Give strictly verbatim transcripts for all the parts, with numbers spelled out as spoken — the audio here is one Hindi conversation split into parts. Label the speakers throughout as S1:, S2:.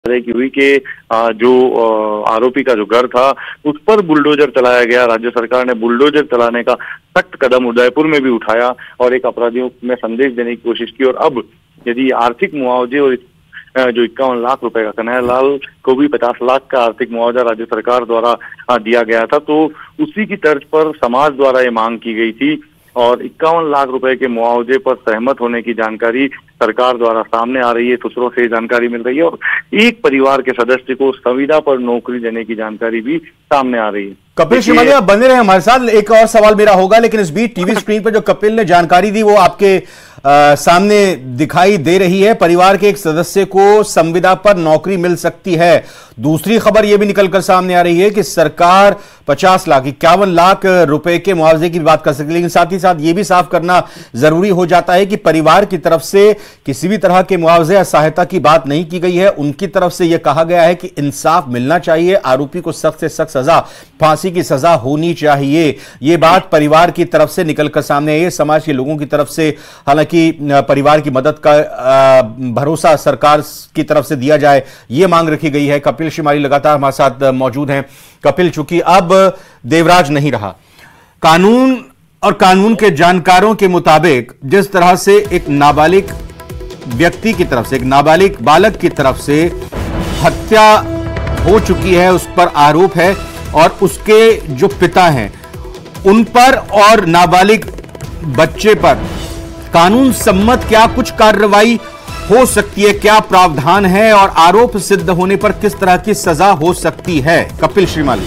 S1: की हुई कि जो आरोपी का जो घर था उस पर बुलडोजर चलाया गया। राज्य सरकार ने बुलडोजर चलाने का सख्त कदम उदयपुर में भी उठाया और एक अपराधियों में संदेश देने की कोशिश की। और अब यदि आर्थिक मुआवजे और जो इक्यावन लाख रुपए का कन्हैया लाल को भी पचास लाख का आर्थिक मुआवजा राज्य सरकार द्वारा दिया गया था, तो उसी की तर्ज पर समाज द्वारा ये मांग की गई थी और इक्यावन लाख रुपए के मुआवजे पर सहमत होने की जानकारी सरकार द्वारा सामने आ रही है। सूत्रों से जानकारी मिल रही है और एक परिवार के सदस्य को संविदा पर नौकरी देने की जानकारी भी सामने आ रही है।
S2: कपिल शिमालिया बने रहे हमारे साथ। एक और सवाल मेरा होगा, लेकिन इस बीच टीवी स्क्रीन पर जो कपिल ने जानकारी दी वो आपके आ, सामने दिखाई दे रही है। परिवार के एक सदस्य को संविदा पर नौकरी मिल सकती है। दूसरी खबर यह भी निकलकर सामने आ रही है कि सरकार पचास लाख इक्यावन लाख रुपए के मुआवजे की बात कर सकती है, लेकिन साथ ही साथ यह भी साफ करना जरूरी हो जाता है कि परिवार की तरफ से किसी भी तरह के मुआवजे या सहायता की बात नहीं की गई है। उनकी तरफ से यह कहा गया है कि इंसाफ मिलना चाहिए, आरोपी को सख्त से सख्त सजा, फांसी की सजा होनी चाहिए। यह बात परिवार की तरफ से निकलकर सामने आई है। समाज के लोगों की तरफ से हालांकि परिवार की मदद का भरोसा सरकार की तरफ से दिया जाए, यह मांग रखी गई है। कपिल शिमाली लगातार हमारे साथ मौजूद हैं। कपिल, चूंकि अब देवराज नहीं रहा, कानून और कानून के जानकारों के मुताबिक जिस तरह से एक नाबालिग व्यक्ति की तरफ से, एक नाबालिग बालक की तरफ से हत्या हो चुकी है, उस पर आरोप है और उसके जो पिता हैं उन पर और नाबालिग बच्चे पर कानून सम्मत क्या कुछ कार्रवाई हो सकती है, क्या प्रावधान है और आरोप सिद्ध होने पर किस तरह की सजा हो सकती है? कपिल शिमाली,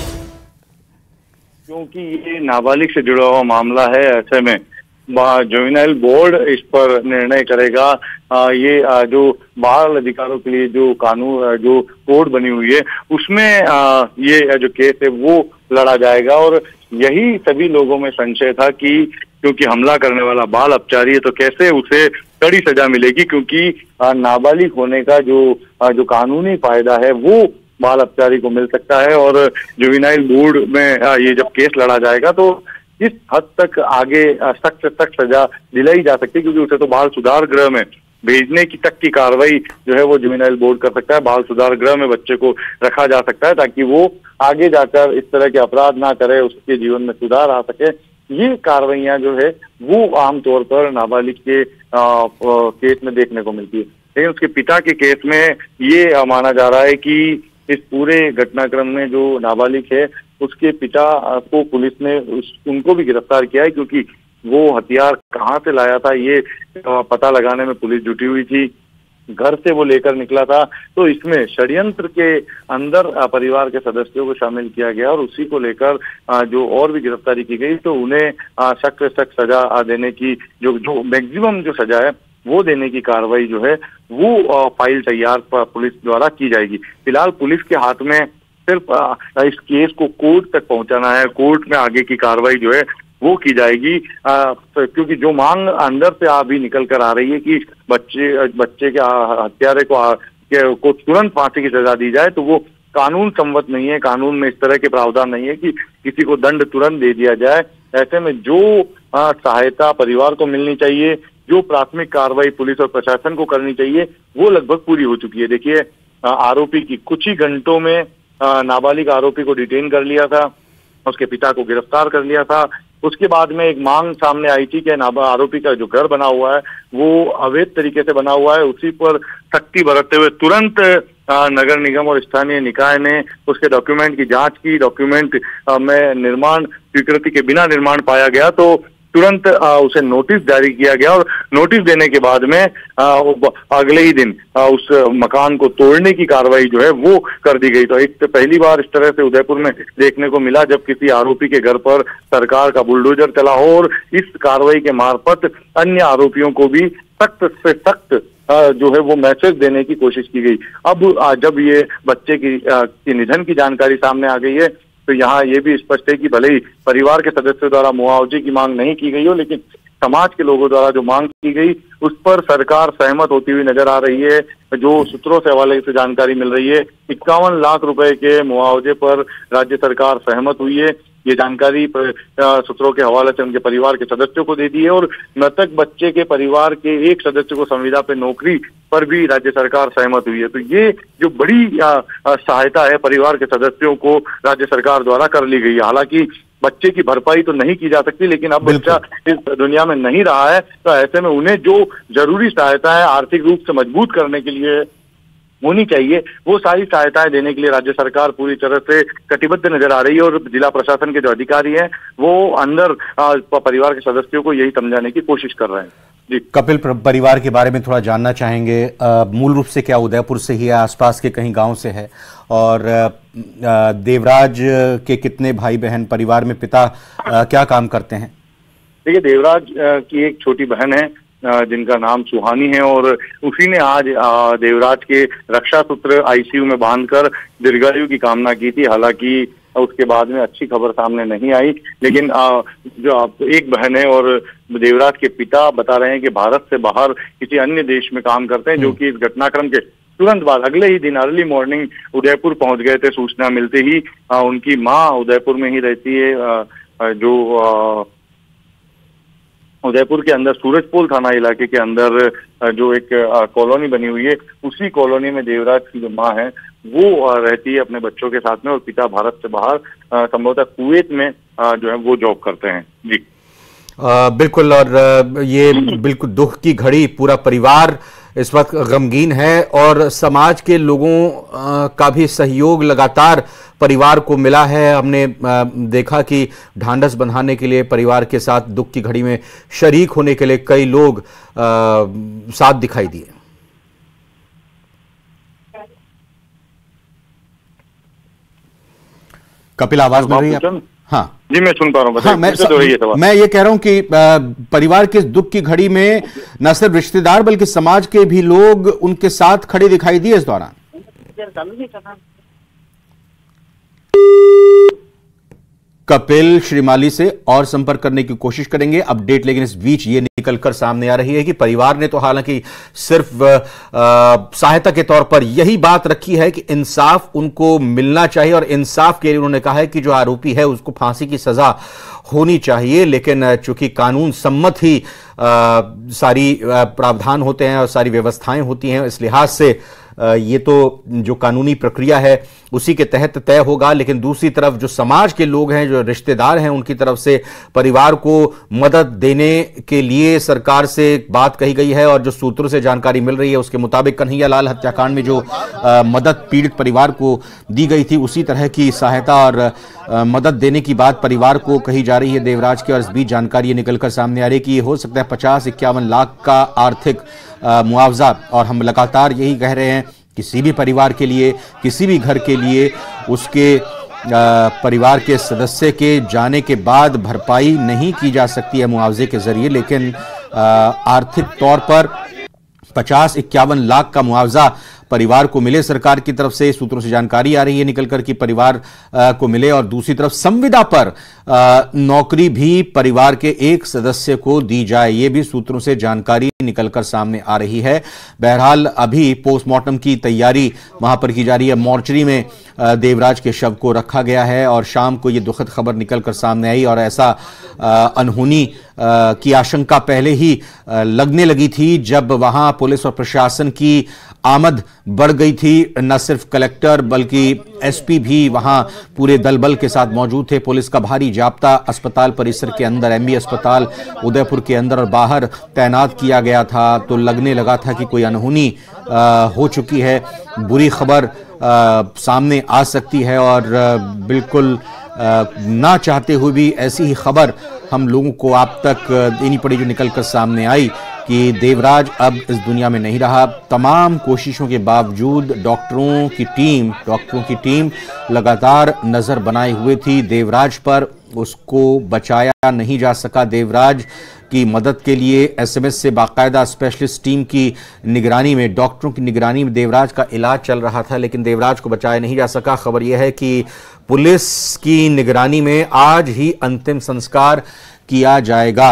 S1: क्योंकि ये नाबालिग से जुड़ा हुआ मामला है, ऐसे में जुवेनाइल बोर्ड इस पर निर्णय करेगा। आ, ये आ, जो बाल अधिकारों के लिए जो कानून जो कोड बनी हुई है उसमें आ, ये जो केस है वो लड़ा जाएगा। और यही सभी लोगों में संशय था कि क्योंकि हमला करने वाला बाल अपचारी है तो कैसे उसे कड़ी सजा मिलेगी, क्योंकि नाबालिग होने का जो जो कानूनी फायदा है वो बाल अपचारी को मिल सकता है। और जुवेनाइल बोर्ड में ये जब केस लड़ा जाएगा तो इस हद तक आगे सख्त सख्त सजा दिलाई जा सकती है, क्योंकि उसे तो बाल सुधार गृह में भेजने की तक की कार्रवाई जो है वो जुवेनाइल बोर्ड कर सकता है। बाल सुधार गृह में बच्चे को रखा जा सकता है ताकि वो आगे जाकर इस तरह के अपराध ना करे, उसके जीवन में सुधार आ सके। ये कार्रवाइयां जो है वो आमतौर पर नाबालिग के आ, आ, केस में देखने को मिलती है, लेकिन उसके पिता के केस में ये माना जा रहा है कि इस पूरे घटनाक्रम में जो नाबालिग है उसके पिता को पुलिस ने उस, उनको भी गिरफ्तार किया है, क्योंकि वो हथियार कहाँ से लाया था ये पता लगाने में पुलिस जुटी हुई थी। घर से वो लेकर निकला था, तो इसमें षड्यंत्र के अंदर परिवार के सदस्यों को शामिल किया गया और उसी को लेकर जो और भी गिरफ्तारी की गई, तो उन्हें सख्त से सख्त सजा देने की जो जो मैक्सिमम जो सजा है वो देने की कार्रवाई जो है वो फाइल तैयार पुलिस द्वारा की जाएगी। फिलहाल पुलिस के हाथ में सिर्फ इस केस को कोर्ट तक पहुंचाना है, कोर्ट में आगे की कार्रवाई जो है वो की जाएगी। आ, क्योंकि जो मांग अंदर से अभी निकल कर आ रही है कि बच्चे बच्चे के हत्यारे को, के, को तुरंत फांसी की सजा दी जाए, तो वो कानून सम्मत नहीं है। कानून में इस तरह के प्रावधान नहीं है कि किसी को दंड तुरंत दे दिया जाए। ऐसे में जो आ, सहायता परिवार को मिलनी चाहिए, जो प्राथमिक कार्रवाई पुलिस और प्रशासन को करनी चाहिए, वो लगभग पूरी हो चुकी है। देखिए, आरोपी की कुछ ही घंटों में नाबालिग आरोपी को डिटेन कर लिया था, उसके पिता को गिरफ्तार कर लिया था। उसके बाद में एक मांग सामने आई थी कि आरोपी का जो घर बना हुआ है वो अवैध तरीके से बना हुआ है, उसी पर सख्ती बरतते हुए तुरंत नगर निगम और स्थानीय निकाय ने उसके डॉक्यूमेंट की जांच की। डॉक्यूमेंट में निर्माण स्वीकृति के बिना निर्माण पाया गया तो तुरंत आ, उसे नोटिस जारी किया गया और नोटिस देने के बाद में आ, अगले ही दिन आ, उस मकान को तोड़ने की कार्रवाई जो है वो कर दी गई। तो एक पहली बार इस तरह से उदयपुर में देखने को मिला जब किसी आरोपी के घर पर सरकार का बुलडोजर चला हो और इस कार्रवाई के मार्फत अन्य आरोपियों को भी सख्त से सख्त जो है वो मैसेज देने की कोशिश की गई। अब जब ये बच्चे की, की निधन की जानकारी सामने आ गई है तो यहाँ ये भी स्पष्ट है कि भले ही परिवार के सदस्यों द्वारा मुआवजे की मांग नहीं की गई हो, लेकिन समाज के लोगों द्वारा जो मांग की गई उस पर सरकार सहमत होती हुई नजर आ रही है। जो सूत्रों से हवाले से जानकारी मिल रही है, इक्यावन लाख रुपए के मुआवजे पर राज्य सरकार सहमत हुई है। ये जानकारी सूत्रों के हवाले से उनके परिवार के सदस्यों को दे दी है और मृतक बच्चे के परिवार के एक सदस्य को संविदा पे नौकरी पर भी राज्य सरकार सहमत हुई है। तो ये जो बड़ी सहायता है परिवार के सदस्यों को राज्य सरकार द्वारा कर ली गई है। हालांकि बच्चे की भरपाई तो नहीं की जा सकती, लेकिन अब बच्चा इस दुनिया में नहीं रहा है, तो ऐसे में उन्हें जो जरूरी सहायता है आर्थिक रूप से मजबूत करने के लिए होनी चाहिए, वो सारी सहायताएं देने के लिए राज्य सरकार पूरी तरह से कटिबद्ध नजर आ रही है। और जिला प्रशासन के जो अधिकारी हैं वो अंदर परिवार के सदस्यों को यही समझाने की कोशिश कर रहे हैं। जी
S2: कपिल, परिवार के बारे में थोड़ा जानना चाहेंगे। आ, मूल रूप से क्या उदयपुर से ही है, आसपास के कहीं गांव से है, और आ, देवराज के कितने भाई बहन परिवार में, पिता आ, क्या काम करते हैं?
S1: देखिए, देवराज की एक छोटी बहन है जिनका नाम सुहानी है और उसी ने आज देवराज के रक्षा सूत्र आईसीयू में बांधकर दीर्घायु की कामना की थी। हालांकि उसके बाद में अच्छी खबर सामने नहीं आई, लेकिन जो एक बहन है और देवराज के पिता बता रहे हैं कि भारत से बाहर किसी अन्य देश में काम करते हैं, जो कि इस घटनाक्रम के तुरंत बाद अगले ही दिन अर्ली मॉर्निंग उदयपुर पहुंच गए थे। सूचना मिलते ही उनकी माँ उदयपुर में ही रहती है, जो उदयपुर के अंदर सूरजपोल थाना इलाके के अंदर जो एक कॉलोनी बनी हुई है, उसी कॉलोनी में देवराज की जो माँ है वो रहती है अपने बच्चों के साथ में, और पिता भारत से बाहर संभवतः कुवैत में जो है वो जॉब करते हैं। जी
S2: आ, बिल्कुल, और ये बिल्कुल दुख की घड़ी, पूरा परिवार इस वक्त गमगीन है और समाज के लोगों का भी सहयोग लगातार परिवार को मिला है। हमने देखा कि ढांढस बंधाने के लिए परिवार के साथ दुख की घड़ी में शरीक होने के लिए कई लोग साथ दिखाई दिए। कपिल, आवाज मिल रही है? हाँ
S1: जी, मैं सुन पा रहा हूँ।
S2: हाँ, मैं, तो मैं ये कह रहा हूं कि परिवार के दुख की घड़ी में न सिर्फ रिश्तेदार बल्कि समाज के भी लोग उनके साथ खड़े दिखाई दिए इस दौरान। कपिल श्रीमाली से और संपर्क करने की कोशिश करेंगे अपडेट, लेकिन इस बीच ये निकलकर सामने आ रही है कि परिवार ने तो हालांकि सिर्फ सहायता के तौर पर यही बात रखी है कि इंसाफ उनको मिलना चाहिए, और इंसाफ के लिए उन्होंने कहा है कि जो आरोपी है उसको फांसी की सजा होनी चाहिए। लेकिन चूंकि कानून सम्मत ही आ, सारी प्रावधान होते हैं और सारी व्यवस्थाएं होती हैं, इस लिहाज से ये तो जो कानूनी प्रक्रिया है उसी के तहत तय होगा। लेकिन दूसरी तरफ जो समाज के लोग हैं, जो रिश्तेदार हैं, उनकी तरफ से परिवार को मदद देने के लिए सरकार से बात कही गई है, और जो सूत्रों से जानकारी मिल रही है उसके मुताबिक कन्हैया लाल हत्याकांड में जो आ, मदद पीड़ित परिवार को दी गई थी उसी तरह की सहायता और आ, मदद देने की बात परिवार को कही जा रही है देवराज की। और इस बीच जानकारी ये निकलकर सामने आ रही है कि ये हो सकता है पचास इक्यावन लाख का आर्थिक मुआवजा, और हम लगातार यही कह रहे हैं किसी भी परिवार के लिए, किसी भी घर के लिए उसके परिवार के सदस्य के जाने के बाद भरपाई नहीं की जा सकती है मुआवजे के जरिए, लेकिन आर्थिक तौर पर पचास इक्यावन लाख का मुआवजा परिवार को मिले सरकार की तरफ से। सूत्रों से जानकारी आ रही है निकलकर कि परिवार आ, को मिले, और दूसरी तरफ संविदा पर आ, नौकरी भी परिवार के एक सदस्य को दी जाए, ये भी सूत्रों से जानकारी निकलकर सामने आ रही है। बहरहाल अभी पोस्टमार्टम की तैयारी वहां पर की जा रही है। मोर्चरी में आ, देवराज के शव को रखा गया है, और शाम को ये दुखद खबर निकलकर सामने आई, और ऐसा आ, अनहोनी आ, की आशंका पहले ही आ, लगने लगी थी जब वहां पुलिस और प्रशासन की आमद बढ़ गई थी। न सिर्फ कलेक्टर बल्कि एसपी भी वहां पूरे दल बल के साथ मौजूद थे। पुलिस का भारी जाब्ता अस्पताल परिसर के अंदर, एमबी अस्पताल उदयपुर के अंदर और बाहर तैनात किया गया था। तो लगने लगा था कि कोई अनहोनी हो चुकी है, बुरी खबर सामने आ सकती है, और आ, बिल्कुल आ, ना चाहते हुए भी ऐसी ही खबर हम लोगों को आप तक देनी पड़ी जो निकलकर सामने आई कि देवराज अब इस दुनिया में नहीं रहा। तमाम कोशिशों के बावजूद डॉक्टरों की टीम डॉक्टरों की टीम लगातार नजर बनाए हुए थी देवराज पर, उसको बचाया नहीं जा सका। देवराज की मदद के लिए एसएमएस से बाकायदा स्पेशलिस्ट टीम की निगरानी में, डॉक्टरों की निगरानी में देवराज का इलाज चल रहा था, लेकिन देवराज को बचाया नहीं जा सका। खबर यह है कि पुलिस की निगरानी में आज ही अंतिम संस्कार किया जाएगा।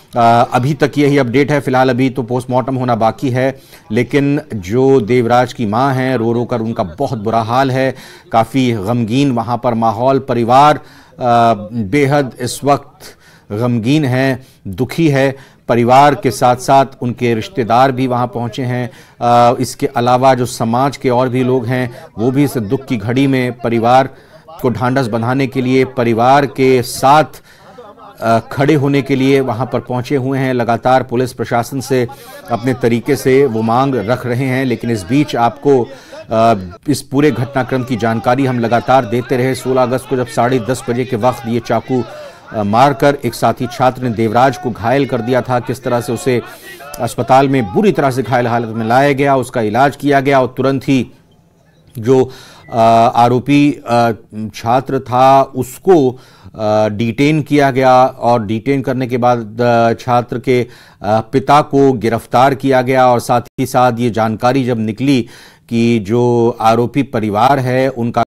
S2: अभी तक यही अपडेट है फिलहाल। अभी तो पोस्टमार्टम होना बाकी है, लेकिन जो देवराज की मां हैं रो रो कर उनका बहुत बुरा हाल है। काफ़ी गमगीन वहां पर माहौल, परिवार बेहद इस वक्त गमगीन है, दुखी है। परिवार के साथ साथ उनके रिश्तेदार भी वहां पहुंचे हैं। इसके अलावा जो समाज के और भी लोग हैं वो भी इस दुख की घड़ी में परिवार को ढांढस बंधाने के लिए, परिवार के साथ खड़े होने के लिए वहां पर पहुंचे हुए हैं। लगातार पुलिस प्रशासन से अपने तरीके से वो मांग रख रहे हैं, लेकिन इस बीच आपको इस पूरे घटनाक्रम की जानकारी हम लगातार देते रहे। सोलह अगस्त को जब साढ़े दस बजे के वक्त ये चाकू मारकर एक साथी छात्र ने देवराज को घायल कर दिया था, किस तरह से उसे अस्पताल में बुरी तरह से घायल हालत में लाया गया, उसका इलाज किया गया और तुरंत ही जो आरोपी छात्र था उसको डिटेन किया गया और डिटेन करने के बाद छात्र के पिता को गिरफ्तार किया गया। और साथ ही साथ ये जानकारी जब निकली कि जो आरोपी परिवार है उनका